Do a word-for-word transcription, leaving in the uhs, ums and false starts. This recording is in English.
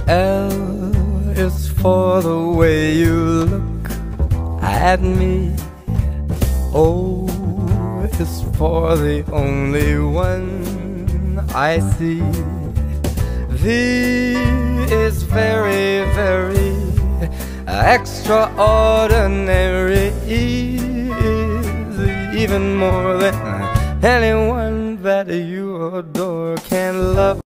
L is for the way you look at me. O is for the only one I see. V is very, very extraordinary. E is even more than anyone that you adore can love.